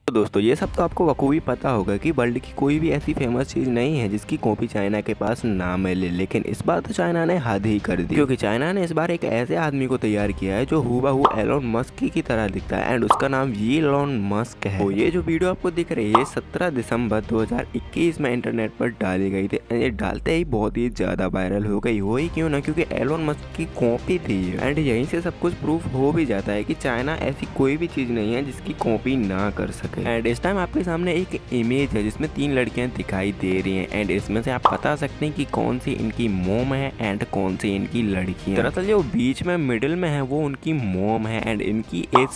तो दोस्तों ये सब तो आपको बखूबी पता होगा कि वर्ल्ड की कोई भी ऐसी फेमस चीज़ नहीं है जिसकी कॉपी चाइना के पास ना मिले, लेकिन इस बार तो चाइना ने हद ही कर दी, क्योंकि चाइना ने इस बार एक ऐसे आदमी को तैयार किया है जो हूबहू एलोन मस्क की तरह दिखता है एंड उसका नाम एलोन मस्क है। तो ये जो वीडियो आपको दिख रही है 17 दिसंबर 2021 में इंटरनेट पर डाली गई थी। ये डालते ही बहुत ही ज्यादा वायरल हो गई। हो ही क्यों ना, क्योंकि एलोन मस्क की कॉपी थी एंड यहीं से सब कुछ प्रूफ हो भी जाता है कि चाइना ऐसी कोई भी चीज नहीं है जिसकी कॉपी ना कर सके। एंड इस टाइम आपके सामने एक इमेज है जिसमें 3 लड़कियां दिखाई दे रही हैं एंड इसमें से आप बता सकते हैं कि कौन सी इनकी मोम है एंड कौन सी इनकी लड़की है। दरअसल जो बीच में मिडिल में है वो उनकी मोम है एंड इनकी एज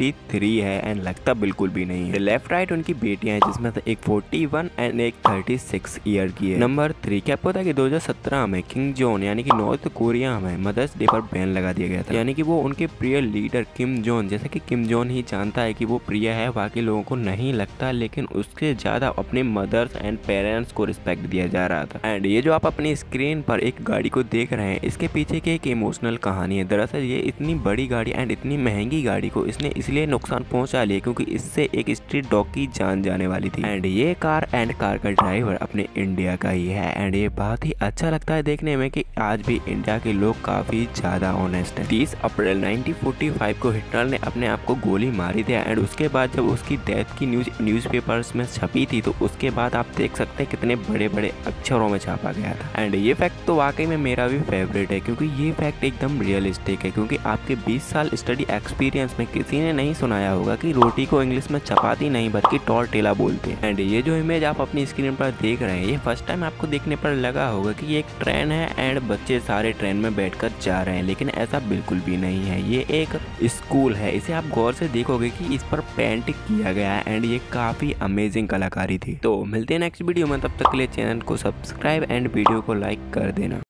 63 है एंड लगता बिल्कुल भी नहीं है। लेफ्ट राइट उनकी बेटियां हैं जिसमें से एक 41 एंड एक 36 ईयर की है। नंबर 3 क्या पता कि 2017 में किम जोन यानी कि नॉर्थ कोरिया में मदर्स डे पर बैन लगा दिया गया था, यानी कि वो उनके प्रिय लीडर किम जोन, जैसे कि किम जोन ही जानता है कि वो प्रिय है, बाकी लोगों को नहीं लगता, लेकिन उससे ज्यादा अपने मदर्स एंड पेरेंट्स को रिस्पेक्ट दिया जा रहा था। एंड ये जो आप अपनी स्क्रीन पर एक गाड़ी को देख रहे हैं, इसके पीछे की एक इमोशनल कहानी है। दरअसल ये इतनी बड़ी गाड़ी एंड इतनी महंगी गाड़ी को इसने इसलिए नुकसान पहुंचा लिया क्योंकि इससे एक स्ट्रीट डॉग की जान जाने वाली थी। एंड ये कार का ड्राइवर अपने इंडिया का ही है एंड ये बहुत ही अच्छा लगता है देखने में कि आज भी इंडिया के लोग काफी ज्यादा ऑनेस्ट है। 30 अप्रैल 1945 को हिटलर ने अपने आप को गोली मारी थी एंड उसके बाद जब उसकी डेथ की न्यूज़पेपर्स में छपी थी तो उसके बाद आप देख सकते हैं कितने बड़े बड़े अक्षरों में छापा गया था। एंड ये फैक्ट तो वाकई में मेरा भी फेवरेट है क्योंकि ये फैक्ट एकदम रियलिस्टिक है, क्योंकि आपके 20 साल स्टडी एक्सपीरियंस में किसी ने नहीं सुनाया होगा कि रोटी को इंग्लिश में चपाती नहीं बल्कि टॉर्टिला बोलते हैं। एंड ये जो इमेज आप अपनी स्क्रीन पर देख रहे हैं, ये फर्स्ट टाइम आपको देखने पर लगा होगा कि ये एक ट्रेन है एंड बच्चे सारे ट्रेन में बैठकर जा रहे हैं, लेकिन ऐसा बिल्कुल भी नहीं है। ये एक स्कूल है, इसे आप गौर से देखोगे कि इस पर पेंट किया गया है एंड ये काफी अमेजिंग कलाकारी थी। तो मिलते हैं नेक्स्ट वीडियो में, तब तक के लिए चैनल को सब्सक्राइब एंड वीडियो को लाइक कर देना।